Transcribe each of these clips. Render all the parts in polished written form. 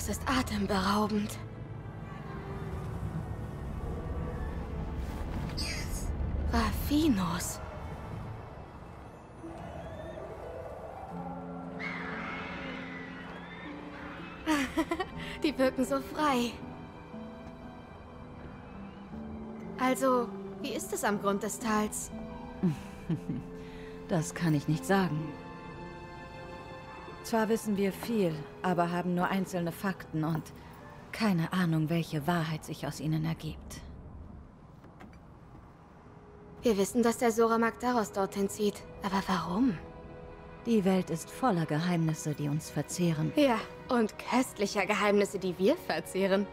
Das ist atemberaubend. Raffinos. Die wirken so frei. Also, wie ist es am Grund des Tals? Das kann ich nicht sagen. Zwar wissen wir viel, aber haben nur einzelne Fakten und keine Ahnung, welche Wahrheit sich aus ihnen ergibt. Wir wissen, dass der Zora Magdaros dorthin zieht. Aber warum? Die Welt ist voller Geheimnisse, die uns verzehren. Ja, und köstlicher Geheimnisse, die wir verzehren.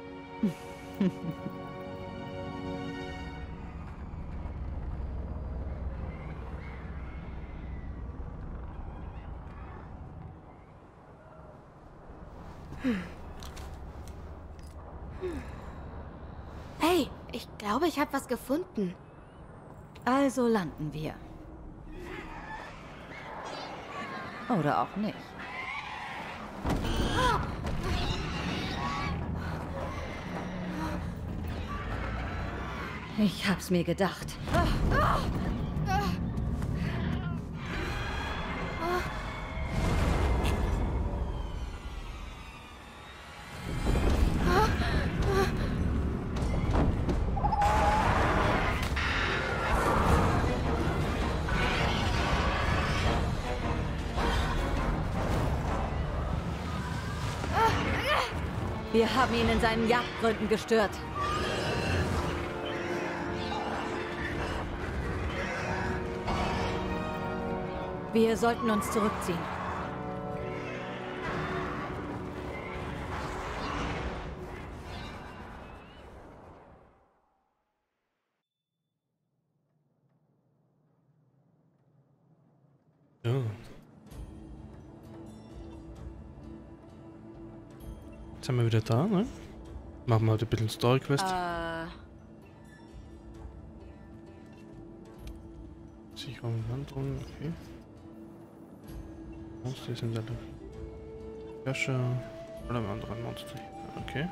Hey, ich glaube, ich habe was gefunden. Also landen wir. Oder auch nicht. Ich hab's mir gedacht. Wir haben ihn in seinen Jagdgründen gestört. Wir sollten uns zurückziehen. Ja. Jetzt sind wir wieder da, ne? Machen wir halt ein bisschen Story-Quest. Sicherung Landung, okay. Monster sind alle Herrscher, alle anderen Monster. Okay.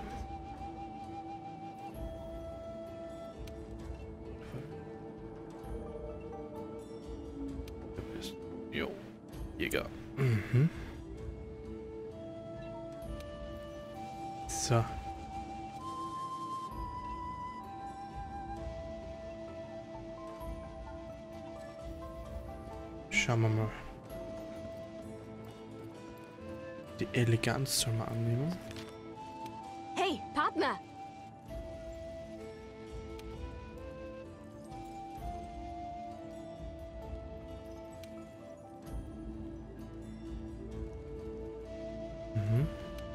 Jo, Jäger. Mhm. So. Schauen wir mal. Die Eleganz soll man annehmen. Hey, Partner! Mhm.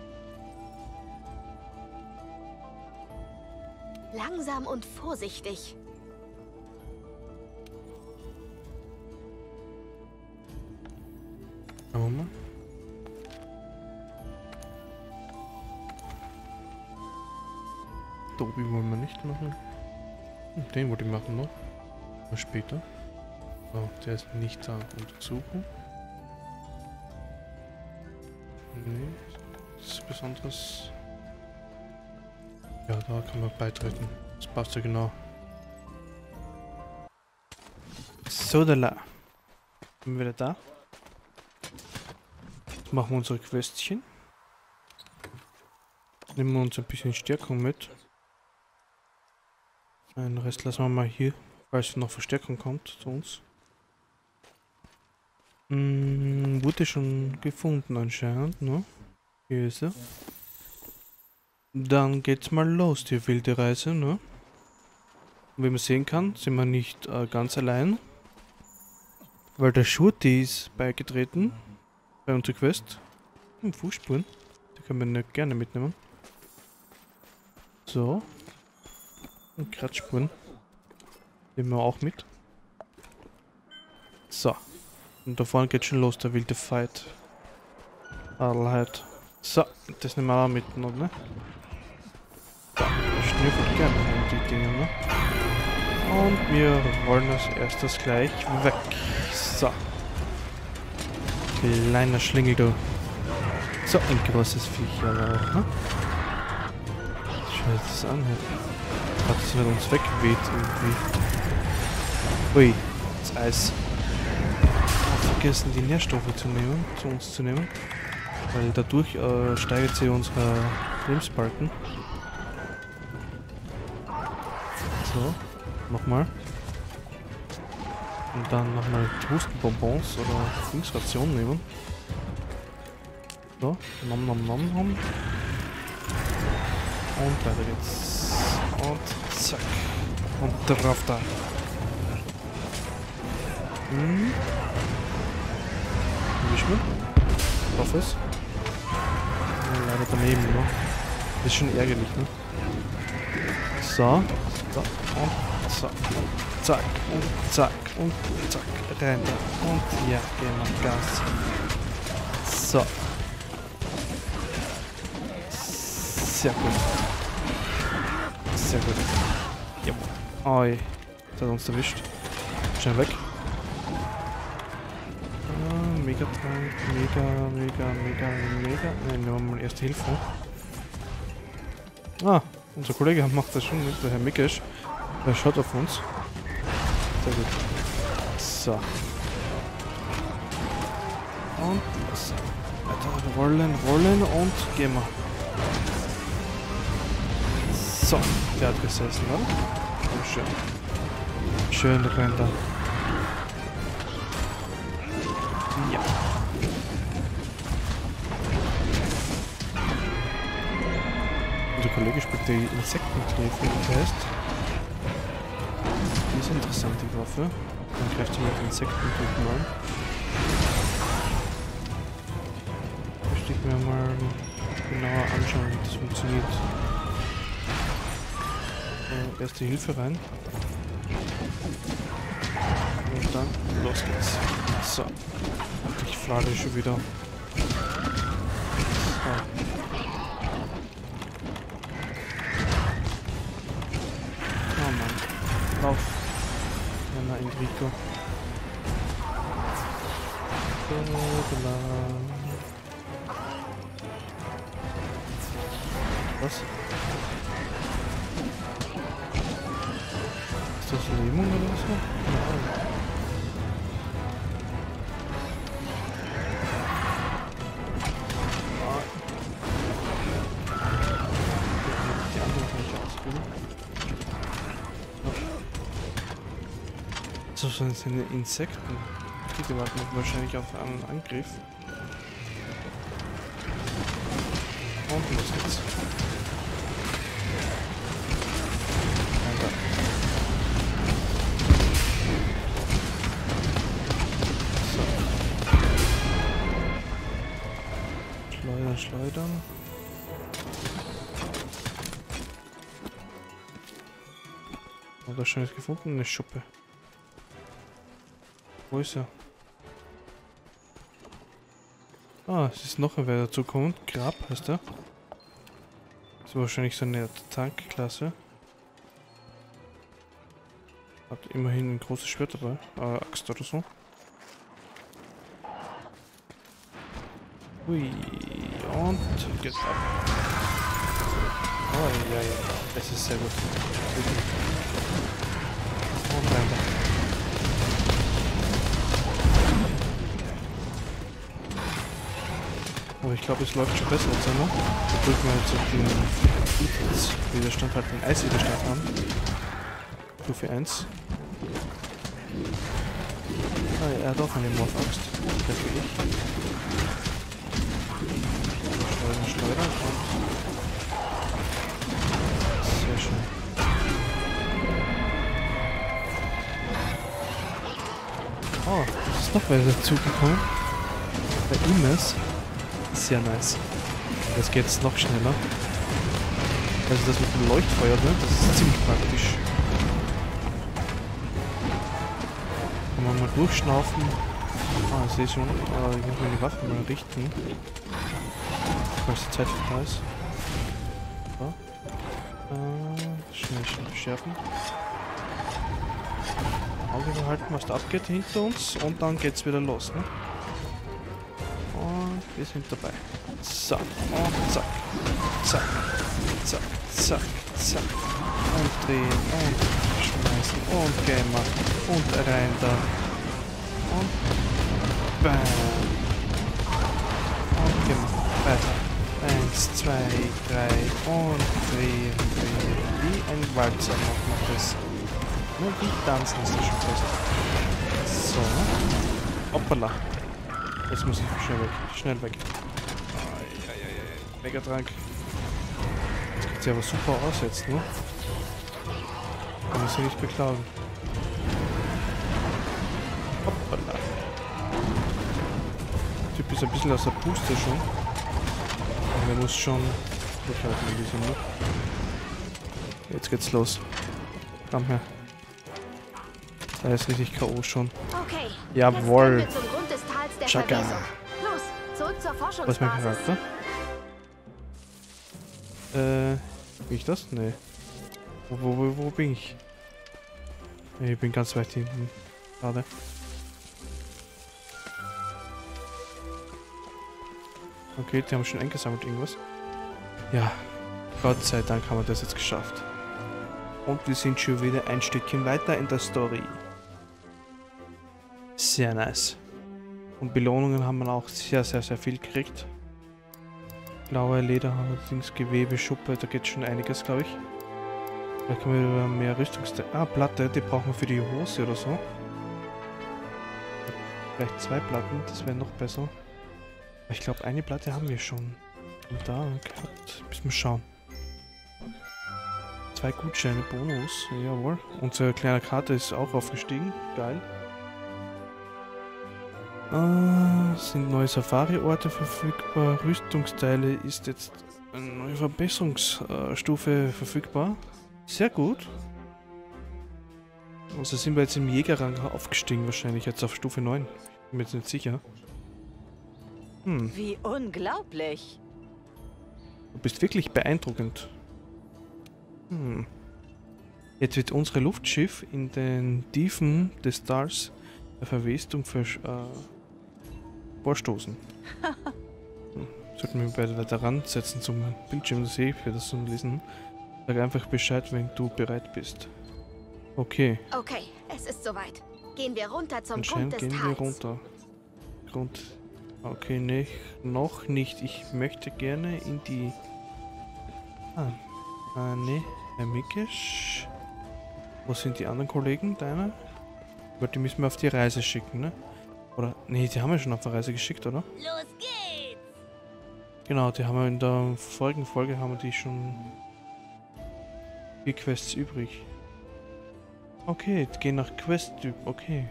Langsam und vorsichtig. Schauen wir mal. Dobi wollen wir nicht machen. Den wollte ich machen noch. Mal später. So, der ist nicht da. Untersuchen. Nee, das ist Besonderes. Ja, da kann man beitreten. Das passt ja genau. So, da la. Sind wir wieder da? Jetzt machen wir unsere Questchen. Nehmen wir uns ein bisschen Stärkung mit. Den Rest lassen wir mal hier, falls noch Verstärkung kommt zu uns. Wurde schon gefunden anscheinend, ne? Hier ist er. Dann geht's mal los, die wilde Reise, ne? Und wie man sehen kann, sind wir nicht ganz allein. Weil der Shurti ist beigetreten bei unserer Quest. Fußspuren. Die können wir gerne mitnehmen. So. Und Kratzspuren. Nehmen wir auch mit. So. Und da vorne geht schon los, der wilde Fight. Adelheid. So, das nehmen wir auch mit, ne? So, schnüffelt gerne die Dinge, ne? Und wir rollen als erstes gleich weg. So. Kleiner Schlingel, du. So ein großes Viech, aber auch, ne? Schau dir das an, hier. Hat es nicht uns weggeweht irgendwie. Ui, das Eis. Vergessen, die Nährstoffe zu uns zu nehmen. Weil dadurch steigert sie unsere Lebensbalken. So, nochmal. Und dann nochmal Hustenbonbons oder Dingsration nehmen. So, nom nom nom nom. Und weiter geht's. Und zack. Und drauf da. Erwisch mir. Drauf ist. Ja, leider daneben, ne? Das ist schon ärgerlich, ne? So. So. Und zack. Und zack. Und zack. Und zack. Rein da. Und ja, gehen wir Gas. So. Sehr gut. Sehr gut. Ja. Oi. Das hat uns erwischt. Schnell weg. Megatrank, mega. Ne, nehmen wir mal erste Hilfe. Ah, unser Kollege macht das schon mit, der Herr Mickisch. Der schaut auf uns. Sehr gut. So. Und so. Weiter rollen und gehen wir. So, der hat gesessen, oder? Oh, schön. Schön rein da. Ja. Unser Kollege spielt die Insektenkläfe, wie die heißt. Die ist interessant, die Waffe. Dann greift sie mit Insektentypen an. Möchte ich mir mal genauer anschauen, wie das funktioniert. Erste Hilfe rein. Und dann los geht's. So. Ich flade schon wieder. So. Oh Mann. Lauf. Ja, Enrico. Was? Ist das Lähmung oder so? Keine Ahnung. Die anderen kann ich ausführen. So sind Insekten. Die warten wahrscheinlich auf einen Angriff. Und los geht's. Schleudern. Oh, das Schönes gefunden, eine Schuppe. Wo ist er? Ah, es ist noch ein wer dazukommen. Grab heißt er. Das ist wahrscheinlich so eine Tankklasse. Hat immerhin ein großes Schwert dabei. Axt oder so. Hui. Und geht's ab. Oh ja, das ist sehr gut. Und weiter. Aber ich glaube, es läuft schon besser als einmal. Dadurch wir jetzt auch den Widerstand, halt den Eiswiderstand haben. Stufe 1. Ah, ja, er hat auch eine Morph-Axt. Dafür ich. Schleudern und sehr schön. Oh, es ist noch wer dazugekommen. Bei ihm ist sehr nice. Das geht jetzt noch schneller. Also das mit dem Leuchtfeuer, ne? Das ist ziemlich praktisch. Kann man mal durchschnaufen. Ah, ich sehe schon. Ich muss meine Waffe mal richten. Falls die Zeit vorbei ist. So. Schnell schärfen. Auge behalten, was da abgeht hinter uns. Und dann geht's wieder los, ne? Und Und wir sind dabei. So, und zack. Zack. Zack. Zack. Zack. Und drehen und schmeißen und Gamer. Und rein da. Und bam. Und Gamer. Weiter. 1, 2, 3 und drehen. Wie ein Walzer macht man das. Nur wie tanzen ist das schon fest. So. Hoppala. Jetzt muss ich schnell weg. Schnell weg. Megatrank. Jetzt geht sie aber super aus jetzt, ne? Kann ich sie nicht beklagen. Hoppala. Der Typ ist ein bisschen aus der Puste schon. Aber er muss schon durchhalten ein bisschen, ne? Jetzt geht's los. Komm her. Da ist richtig K.O. schon. Okay. Jawohl. Jetzt gehen wir zum Grund des Tals der Chaka. Verwesung. Los, zurück zur Was ist mein Forschungsbasis. Charakter? Bin ich das? Nee. Wo bin ich? Nee, ich bin ganz weit hinten. Schade. Okay, die haben schon eingesammelt irgendwas. Ja, Gott sei Dank haben wir das jetzt geschafft. Und wir sind schon wieder ein Stückchen weiter in der Story. Sehr nice. Und Belohnungen haben wir auch sehr viel gekriegt. Blaue Leder, allerdings Gewebe, Schuppe, da geht schon einiges, glaube ich. Da können wir mehr Rüstungsteile. Ah, Platte, die brauchen wir für die Hose oder so. Vielleicht 2 Platten, das wäre noch besser. Ich glaube, eine Platte haben wir schon. Und da gehabt. Müssen wir schauen. 2 Gutscheine, Bonus, jawohl. Unsere kleine Karte ist auch aufgestiegen. Geil. Sind neue Safari-Orte verfügbar. Rüstungsteile ist jetzt eine neue Verbesserungsstufe verfügbar. Sehr gut. Also sind wir jetzt im Jägerrang aufgestiegen wahrscheinlich, jetzt auf Stufe 9. Bin mir jetzt nicht sicher. Wie unglaublich. Du bist wirklich beeindruckend. Jetzt wird unser Luftschiff in den Tiefen des Stars der Verwesung vorstoßen. Sollten wir beide weiter ransetzen zum Bildschirm, das sehe ich für das zum Lesen. Sag einfach Bescheid, wenn du bereit bist. Okay. Okay, es ist soweit. Gehen wir runter zum Grund Anscheinend des gehen Tals. wir runter. Grund. Okay, nicht, noch nicht. Ich möchte gerne in die... ne, Herr Mikesh. Wo sind die anderen Kollegen, deine? Aber die müssen wir auf die Reise schicken, ne? Oder, nee, die haben wir schon auf die Reise geschickt, oder? Los geht's! Genau, die haben wir in der vorigen Folge haben wir die schon 4 Quests übrig. Okay, die gehen nach Quest-Typ, okay.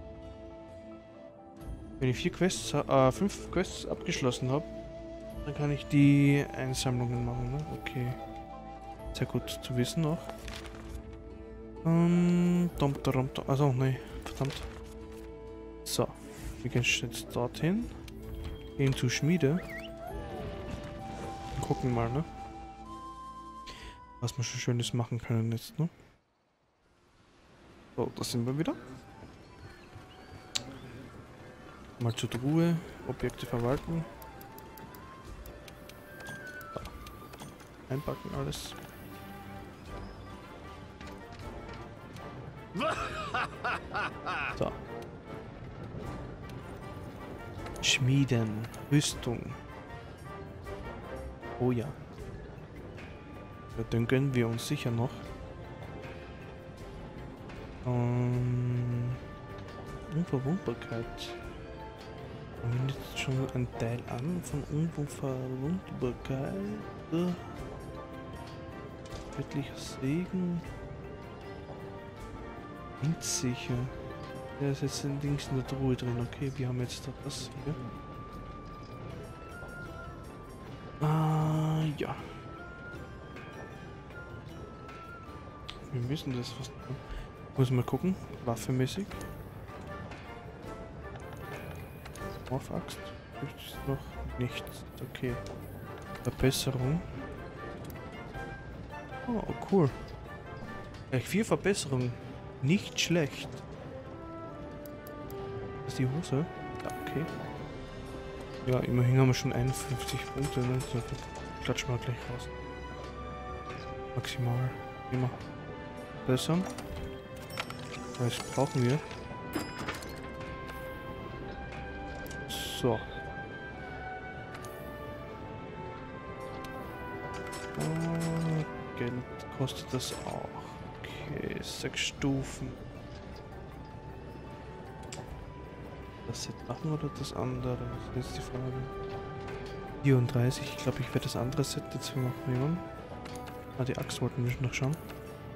Wenn ich 5 Quests abgeschlossen habe, dann kann ich die Einsammlungen machen, ne? Okay. Sehr gut zu wissen noch. Also, nee, verdammt. So, wir gehen jetzt dorthin. Gehen zur Schmiede. Gucken mal, ne? Was wir schon Schönes machen können jetzt, ne? So, da sind wir wieder. Mal zur Truhe. Objekte verwalten. So. Einpacken alles. So. Schmieden. Rüstung. Oh ja. Ja, den gönnen wir uns sicher noch. Unverwundbarkeit. Wir haben jetzt schon einen Teil an von Unverwundbarkeit. Göttlicher Segen. Windsicher. Der ist jetzt ein Dings in der Truhe drin. Okay, wir haben jetzt da was hier. Ja. Wir müssen das fast... Muss mal gucken. Waffenmäßig. Morphaxt. Ist noch nichts. Okay. Verbesserung. Oh, cool. Gleich 4 Verbesserungen. Nicht schlecht. Das ist die Hose? Ja, okay. Ja, immerhin haben wir schon 51 Punkte, ne? So klatschen wir gleich raus. Maximal. Immer. Besser. Das brauchen wir. So. Geld kostet das auch. Okay, 6 Stufen. Das Set machen oder das andere? Das ist jetzt die Frage. 34, ich glaube, ich werde das andere Set jetzt noch nehmen. Ah, die Axt wollten wir noch schauen.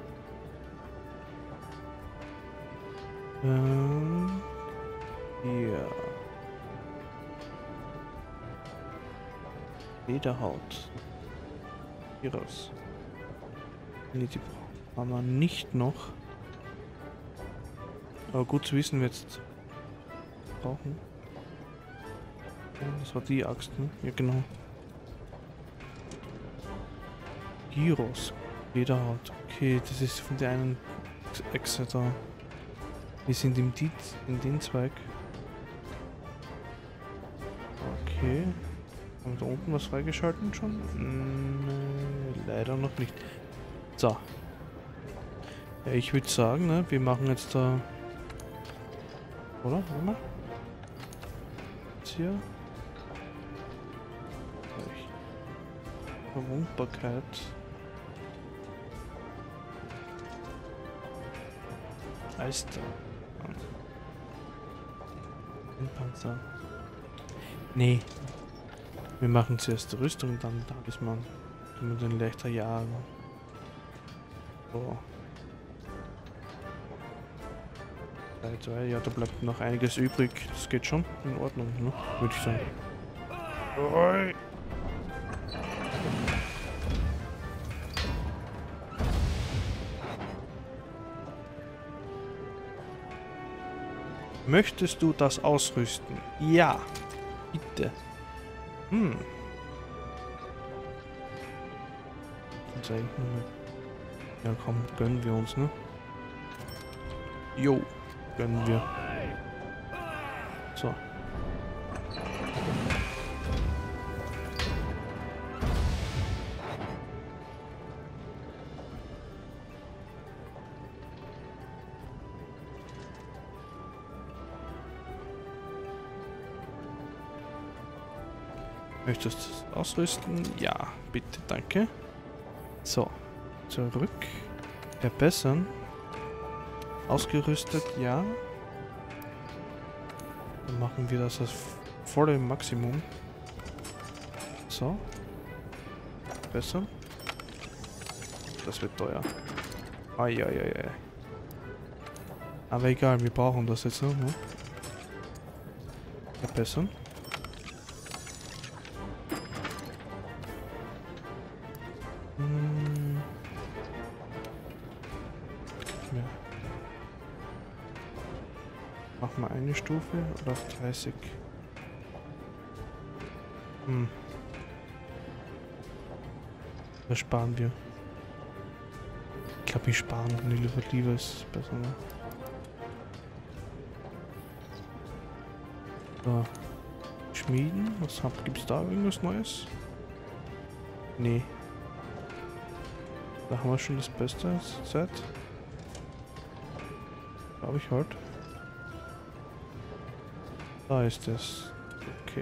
Hier. Lederhaut. Hier raus. Nee, die brauchen wir nicht noch. Aber gut zu wissen, wir jetzt brauchen. Ja, das war die Axt, ne? Ja, genau. Gyros. Lederhaut. Okay, das ist von der einen Echse da. Wir sind in den Zweig. Okay. Haben wir da unten was freigeschalten schon? Nee, leider noch nicht. So. Ja, ich würde sagen, ne, wir machen jetzt da... Oder? Warte mal. Jetzt hier. Verwundbarkeit. Eister. Ein Panzer. Nee. Wir machen zuerst die Rüstung, dann Talisman. Können wir den leichter jagen. So. 2, ja, da bleibt noch einiges übrig. Das geht schon in Ordnung, ne? Würde ich sagen. Oi. Möchtest du das ausrüsten? Ja. Bitte. Das eigentlich nur... Ja komm, gönnen wir uns, ne? Jo, gönnen wir. So. Möchtest du es ausrüsten? Ja, bitte, danke. So, zurück. Verbessern. Ausgerüstet, ja. Dann machen wir das als volle Maximum. So. Verbessern. Das wird teuer. Eieiei. Aber egal, wir brauchen das jetzt noch. Ne? Verbessern. Ja. Mach mal eine Stufe oder auf 30. Was sparen wir? Ich glaube, wir sparen lieber ist besser, ne? So. Schmieden. Was gibt's da irgendwas Neues? Nee. Da haben wir schon das Beste zur Zeit. Glaube ich halt. Da ist es. Okay.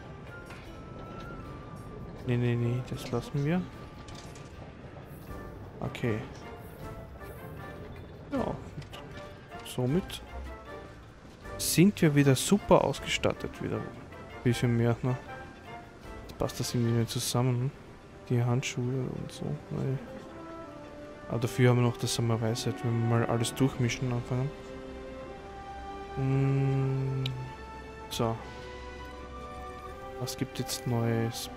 Nee, das lassen wir. Okay. Ja. Somit sind wir wieder super ausgestattet. Wieder ein bisschen mehr. Ne? Jetzt passt das irgendwie nicht zusammen. Die Handschuhe und so. Nee. Aber dafür haben wir noch das Samurai-Set, wenn wir mal alles durchmischen anfangen. So. Was gibt jetzt Neues?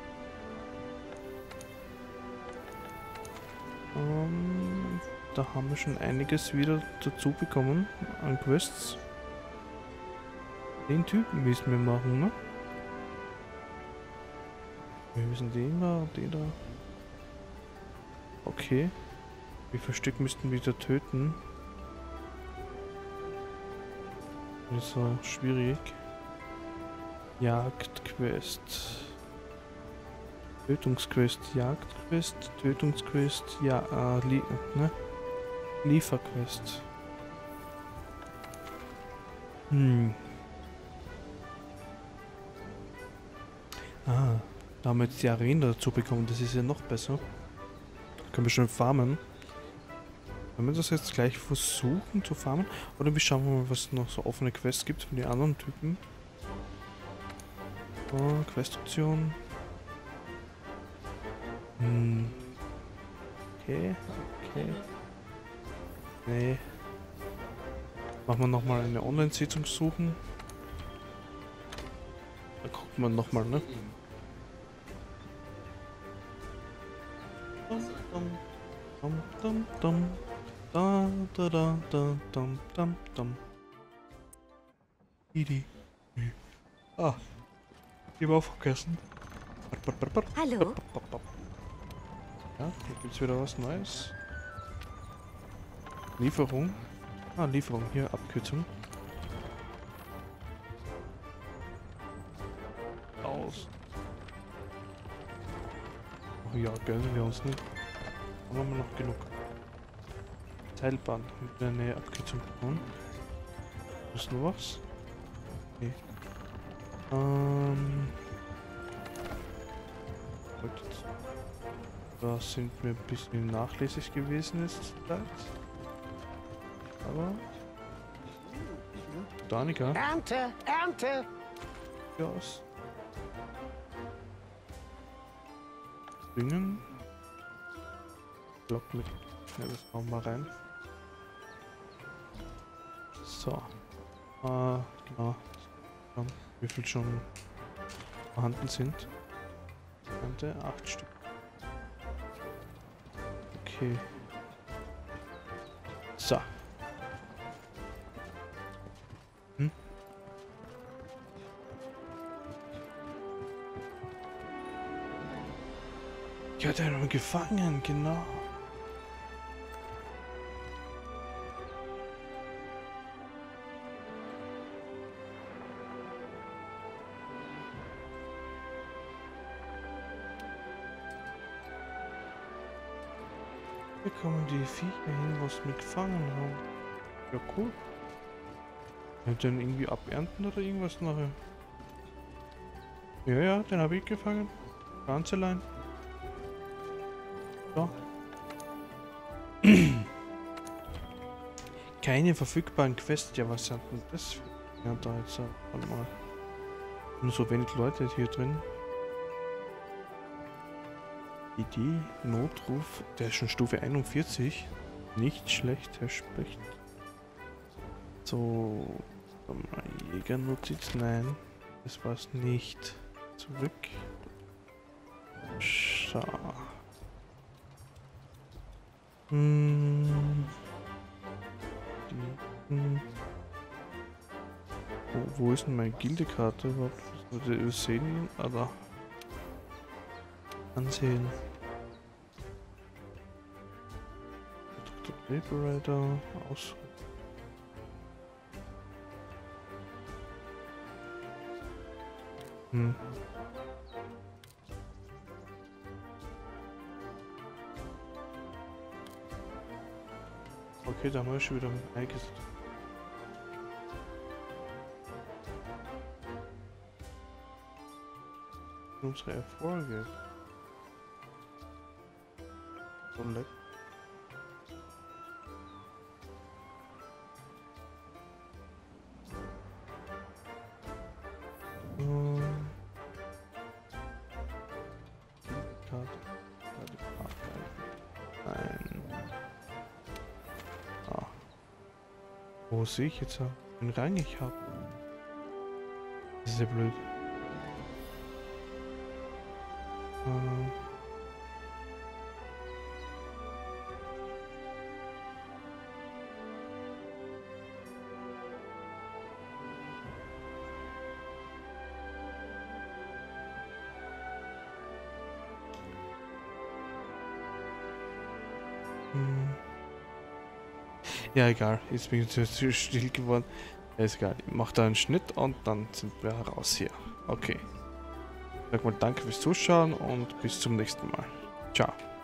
Da haben wir schon einiges wieder dazu bekommen an Quests. Den Typen müssen wir machen, ne? Wir müssen den da. Okay. Wie viel Stück müssten wir da töten? Ist so schwierig. Jagdquest. Tötungsquest, Jagdquest, Tötungsquest, ja, ne? Lieferquest. Ah, da haben wir jetzt die Arena dazu bekommen, das ist ja noch besser. Können wir schon farmen. Wollen wir das jetzt gleich versuchen zu farmen? Oder wir schauen mal, was noch so offene Quests gibt von den anderen Typen. Oh, Questoption. Okay. Nee. Machen wir nochmal eine Online-Sitzung suchen. Da gucken wir nochmal, ne? Ah, ich war vergessen. Hallo? Ja, hier gibt's wieder was Neues. Lieferung. Ah, Lieferung, hier, Abkürzung. Aus. Oh ja, gönnen wir uns nicht. Haben wir noch genug. Seilbahn mit einer Abkürzung bekommen. Ist noch was? Okay. Da sind wir ein bisschen nachlässig gewesen jetzt Zeit. Aber Danica. Ernte, Ernte! Ja, aus. Düngen. Block mit. Ja, das machen wir rein. So. Genau. Wie viel schon vorhanden sind. 8 Stück. Okay. So. Ja, der hat ihn gefangen, genau. Hier kommen die Viecher hin, was wir gefangen haben. Ja, cool. Kann ich den irgendwie abernten oder irgendwas nachher? Ja, den habe ich gefangen. Ganz allein. So. Keine verfügbaren Quests. Ja, was sind denn das für... Ja, da jetzt mal. Nur so wenig Leute hier drin. Idee, Notruf, der ist schon Stufe 41. Nicht schlecht, Herr Specht. So, Jägernotiz, nein, das war's nicht. Zurück. Schau. Wo ist denn meine Gildekarte überhaupt? Wir sehen ihn, aber ansehen. Dr. Liberator aus. Okay, da haben wir schon wieder eingesetzt. Unsere Erfolge. Select. Nein. Ah. Wo sehe ich jetzt den Rang ich habe? Das ist ja blöd. Ja, egal. Jetzt bin ich zu still geworden. Ja, ist egal. Ich mache da einen Schnitt und dann sind wir raus hier. Okay. Ich sag mal danke fürs Zuschauen und bis zum nächsten Mal. Ciao.